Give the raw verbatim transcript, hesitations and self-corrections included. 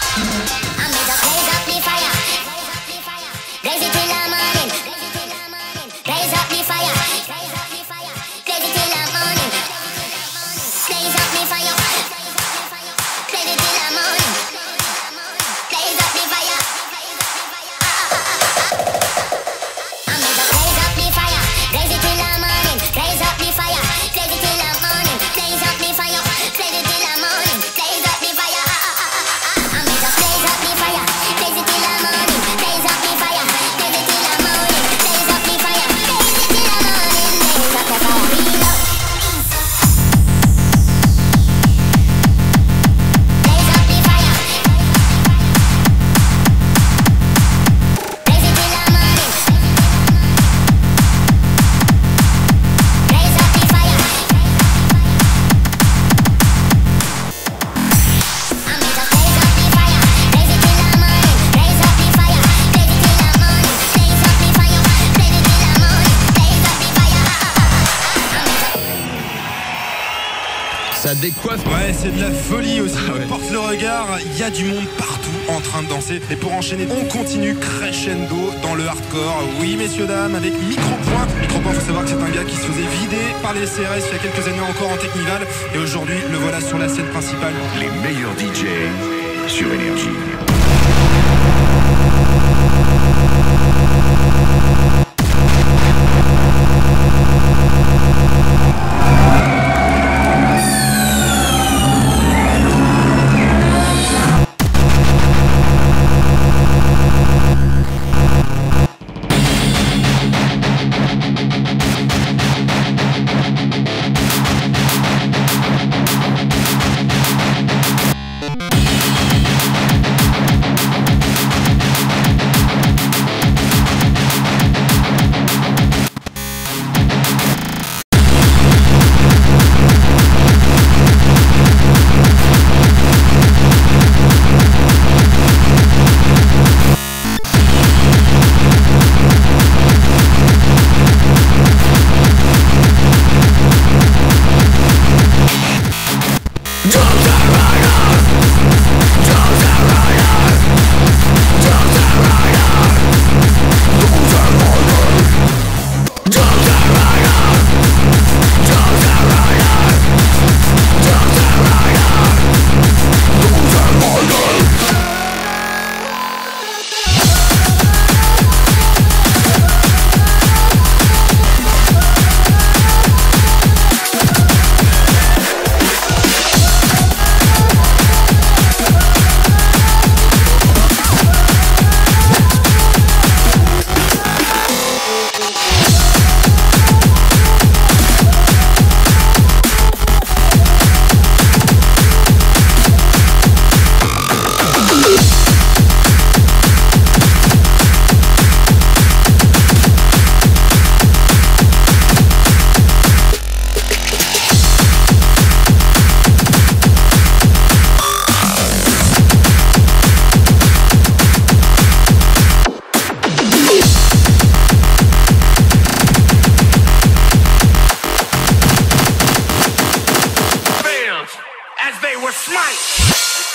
Ça décoiffe. Ouais, c'est de la folie aussi. Ah ouais. Porte le regard, il y a du monde partout en train de danser. Et pour enchaîner, on continue crescendo dans le hardcore. Oui, messieurs, dames, avec Micropoint. Micropoint, faut savoir que c'est un gars qui se faisait vider par les C R S il y a quelques années encore en Technival. Et aujourd'hui, le voilà sur la scène principale. Les meilleurs D J sur Énergie. As they were smite.